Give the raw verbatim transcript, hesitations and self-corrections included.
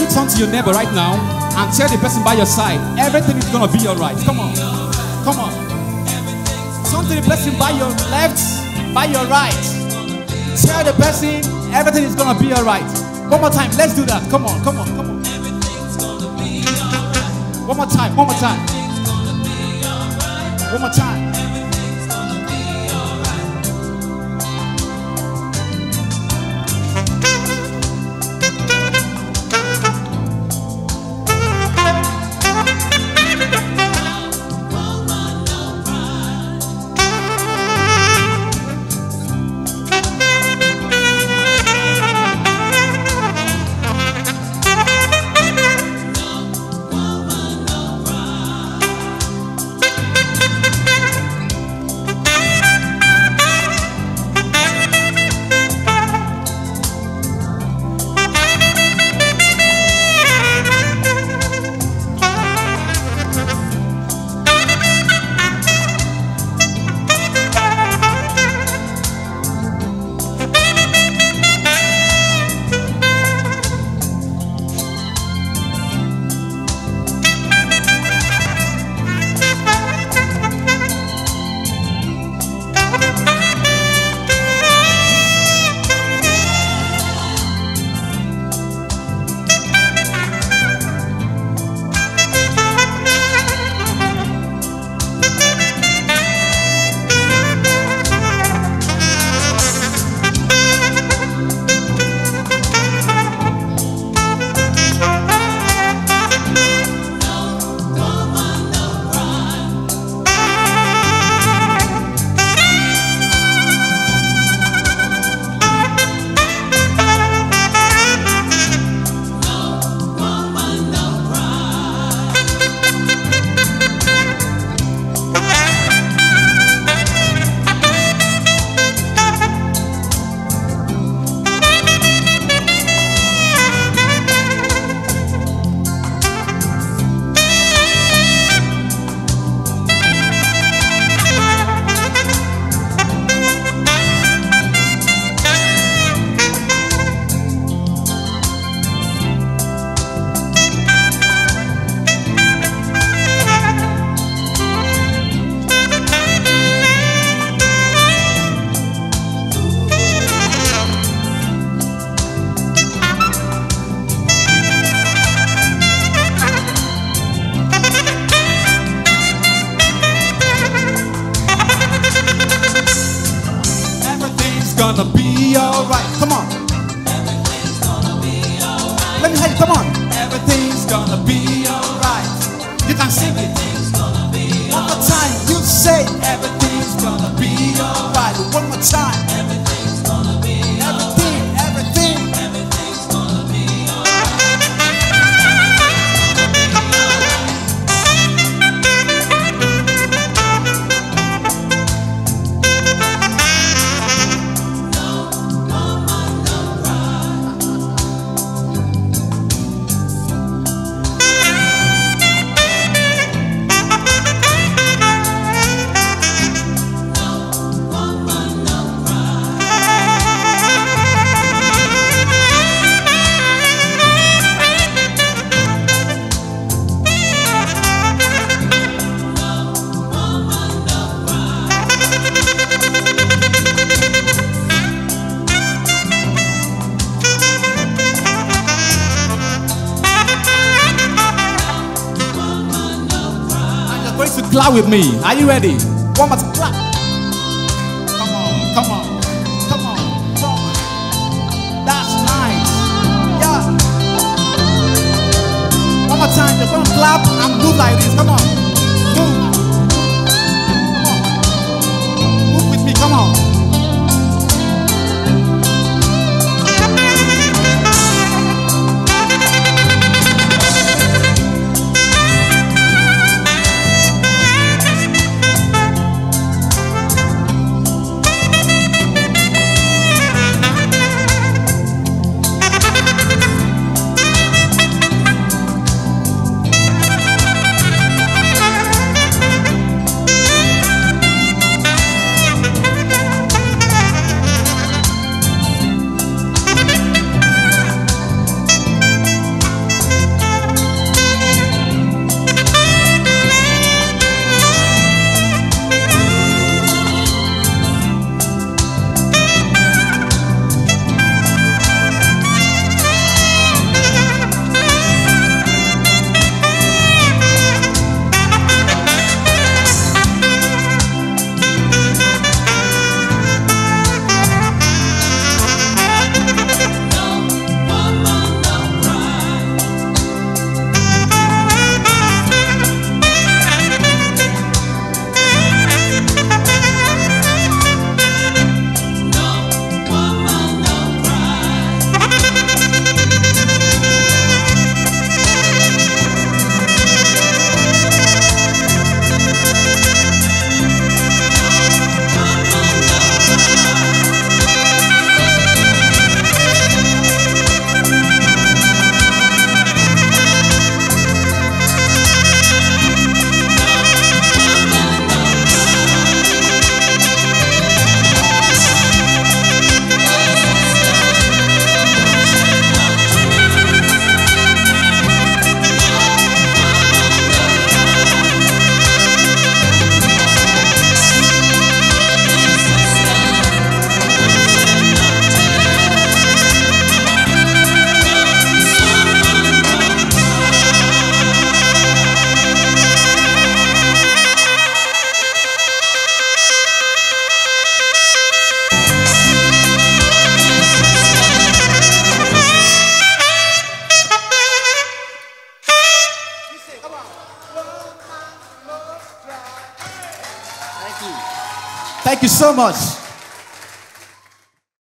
you turn to your neighbor right now and tell the person by your side, everything is gonna be alright. Come on, come on. Turn to the person by your left, by your right. Tell the person everything is gonna be alright. One more time, let's do that. Come on, come on, come on. One more time, one more time. One more time. Gonna be alright. Come on. Everything's gonna be alright. Let me hear you. Come on. Everything's gonna be alright. You can sing it. Everything's gonna be One more time. You say everything's gonna be alright. One more time. Everything's gonna be Everything, everything. Everything's gonna be To clap with me. Are you ready? One more time. Clap. Come on, come on, come on, come on. That's nice. Yeah. One more time. Just gonna clap and move like this. Come on. Move. Come on. Move with me. Come on. Thank you so much.